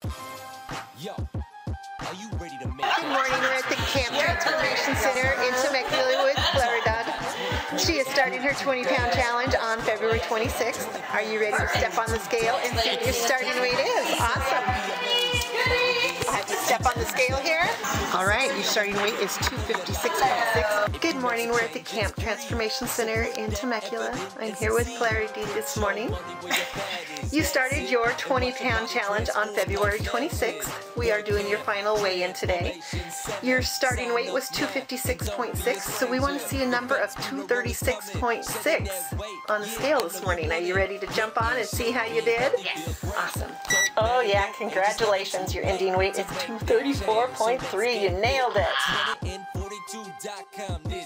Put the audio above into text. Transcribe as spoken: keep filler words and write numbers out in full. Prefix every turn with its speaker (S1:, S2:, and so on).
S1: Yo, are you ready to make
S2: Good morning, we're at the Camp Transformation Center in Temecula with Claridad. She is starting her twenty pound challenge on February twenty-sixth. Are you ready to step on the scale and see what your starting weight is? Awesome. I have to step on the scale here. All right, your starting weight is two fifty-six point six. Good morning, we're at the Camp Transformation Center in Temecula. I'm here with Claridad this morning. You started your twenty pound challenge on February twenty-sixth. We are doing your final weigh-in today. Your starting weight was two fifty-six point six, so we want to see a number of two thirty-six point six on the scale this morning. Are you ready to jump on and see how you did?
S3: Yes.
S2: Awesome. Oh yeah, congratulations. Your ending weight is two thirty-four point three. You nailed it.